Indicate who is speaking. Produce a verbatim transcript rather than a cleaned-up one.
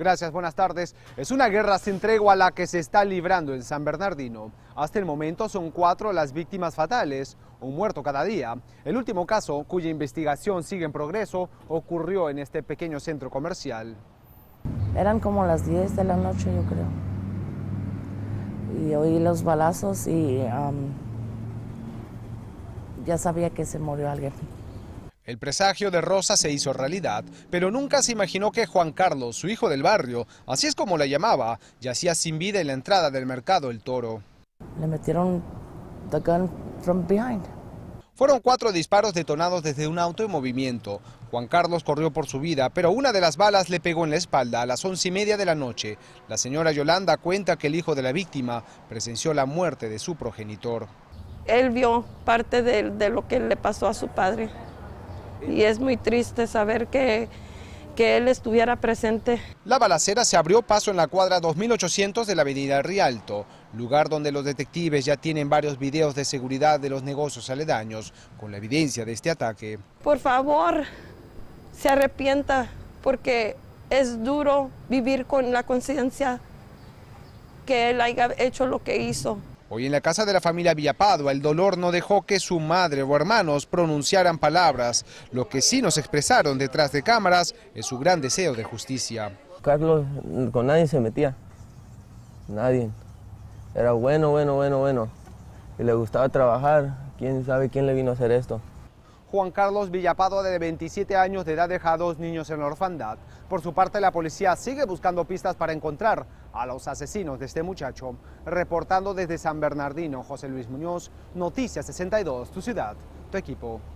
Speaker 1: Gracias, buenas tardes. Es una guerra sin tregua la que se está librando en San Bernardino. Hasta el momento son cuatro las víctimas fatales, un muerto cada día. El último caso, cuya investigación sigue en progreso, ocurrió en este pequeño centro comercial.
Speaker 2: Eran como las diez de la noche, yo creo. Y oí los balazos y um, ya sabía que se murió alguien.
Speaker 1: El presagio de Rosa se hizo realidad, pero nunca se imaginó que Juan Carlos, su hijo del barrio, así es como la llamaba, yacía sin vida en la entrada del mercado El Toro.
Speaker 2: Le metieron the gun from behind.
Speaker 1: Fueron cuatro disparos detonados desde un auto en movimiento. Juan Carlos corrió por su vida, pero una de las balas le pegó en la espalda a las once y media de la noche. La señora Yolanda cuenta que el hijo de la víctima presenció la muerte de su progenitor.
Speaker 3: Él vio parte de, de lo que le pasó a su padre. Y es muy triste saber que, que él estuviera presente.
Speaker 1: La balacera se abrió paso en la cuadra dos mil ochocientos de la avenida Rialto, lugar donde los detectives ya tienen varios videos de seguridad de los negocios aledaños, con la evidencia de este ataque.
Speaker 3: Por favor, se arrepienta, porque es duro vivir con la conciencia que él haya hecho lo que hizo.
Speaker 1: Hoy en la casa de la familia Villapadua, el dolor no dejó que su madre o hermanos pronunciaran palabras. Lo que sí nos expresaron detrás de cámaras es su gran deseo de justicia.
Speaker 4: Carlos con nadie se metía, nadie. Era bueno, bueno, bueno, bueno. Y le gustaba trabajar. ¿Quién sabe quién le vino a hacer esto?
Speaker 1: Juan Carlos Villapadua, de veintisiete años de edad, deja a dos niños en la orfandad. Por su parte, la policía sigue buscando pistas para encontrar a los asesinos de este muchacho. Reportando desde San Bernardino, José Luis Muñoz, Noticias sesenta y dos, tu ciudad, tu equipo.